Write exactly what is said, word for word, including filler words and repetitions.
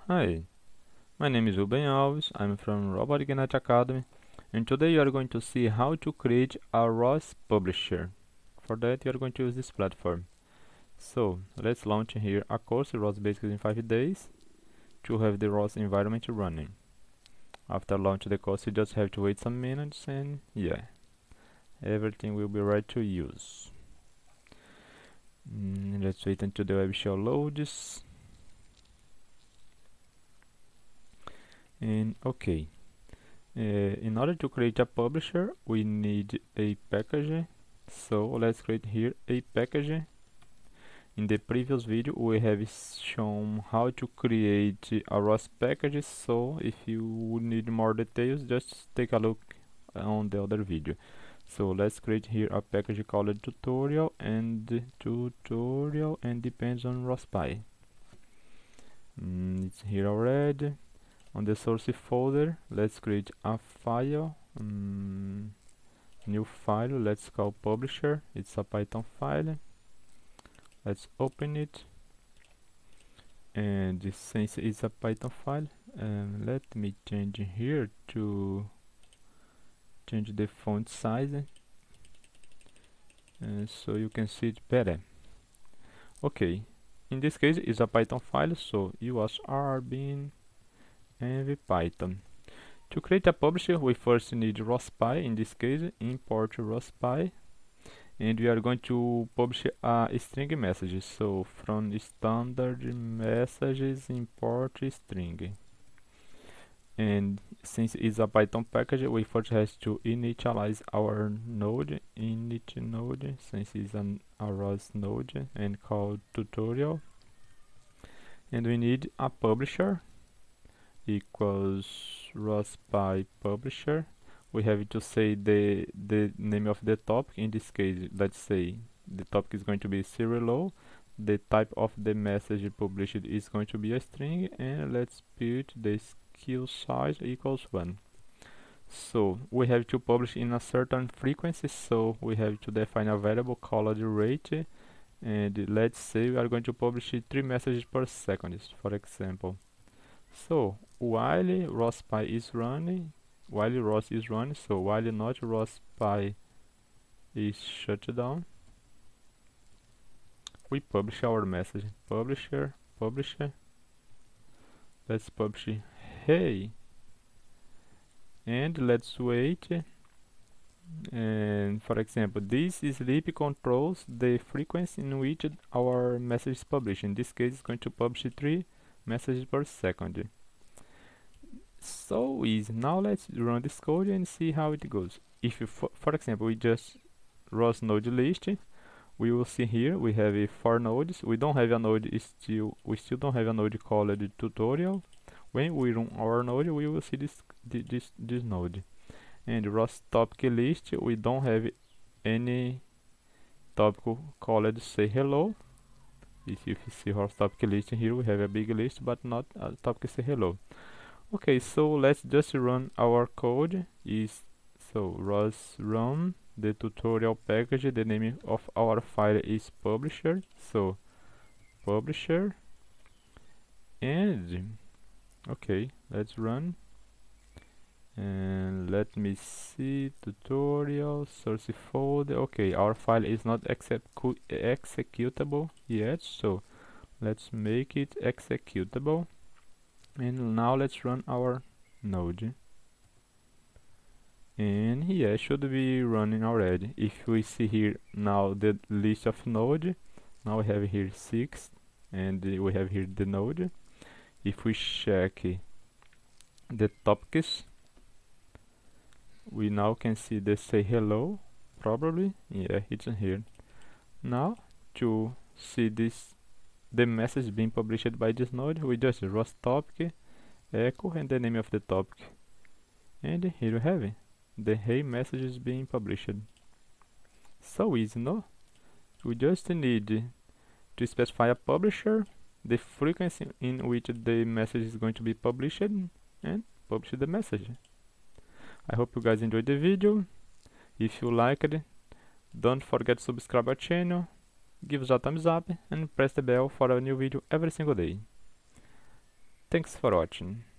Hi, my name is Ruben Alves. I'm from Robotics Academy, and today you are going to see how to create a R O S Publisher. For that, you are going to use this platform. So let's launch here a course, R O S Basics in five days, to have the R O S environment running. After launch the course, you just have to wait some minutes, and yeah, everything will be ready to use. Mm, let's wait until the web shell loads. And okay, uh, in order to create a publisher, we need a package. So let's create here a package. In the previous video, we have shown how to create a R O S package. So if you need more details, just take a look on the other video. So let's create here a package called tutorial, and tutorial and depends on rospy. Mm, it's here already. On the source folder, let's create a file, um, new file, let's call publisher. It's a Python file. Let's open it, and since it's a Python file, um, let me change here to change the font size, uh, so you can see it better. Okay, in this case it's a Python file, so use R bin and Python. To create a publisher, we first need rospy. In this case, import rospy, and we are going to publish a string message. So from standard messages, import string. And since it's a Python package, we first have to initialize our node, init node, since it's an a R O S node, and call tutorial. And we need a publisher equals rospy.Publisher. We have to say the the name of the topic. In this case, let's say the topic is going to be serial low. The type of the message published is going to be a string, and let's put the skill size equals one. So we have to publish in a certain frequency, so we have to define a variable called rate, and let's say we are going to publish three messages per second, for example. So while rospy is running, while R O S is running, so while not rospy is shut down, we publish our message. Publisher, publisher. Let's publish hey, and let's wait. And for example, this sleep controls the frequency in which our message is published. In this case, it's going to publish three messages per second. So easy. Now let's run this code and see how it goes. If you, for, for example, we just R O S node list, we will see here we have a four nodes. We don't have a node still. We still don't have a node called tutorial. When we run our node, we will see this this this node. And R O S topic list, we don't have any topic called say hello. If you see our topic list here, we have a big list, but not a topic say hello. Okay, so let's just run our code. Is so R O S run the tutorial package. The name of our file is publisher. So publisher, and okay, let's run. And let me see, tutorial source folder. Okay, our file is not execu executable yet, so let's make it executable. And now let's run our node, and yeah, should be running already. If we see here now the list of node, now we have here six, and uh, we have here the node. If we check the topics, we now can see the say hello, probably, yeah, it's here. Now to see this, the message being published by this node, we just R O S topic, echo, and the name of the topic. And here we have it. The hey message is being published. So easy, no? We just need to specify a publisher, the frequency in which the message is going to be published, and publish the message. I hope you guys enjoyed the video. If you liked it, don't forget to subscribe our channel, give us a thumbs up, and press the bell for a new video every single day. Thanks for watching.